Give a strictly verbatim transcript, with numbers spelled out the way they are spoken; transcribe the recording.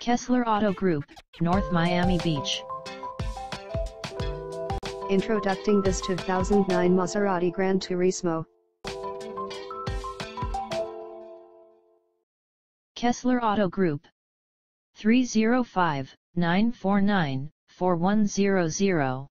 Kessler Auto Group, North Miami Beach. Introducing this two thousand nine Maserati GranTurismo. Kessler Auto Group. three zero five, nine four nine, four one zero zero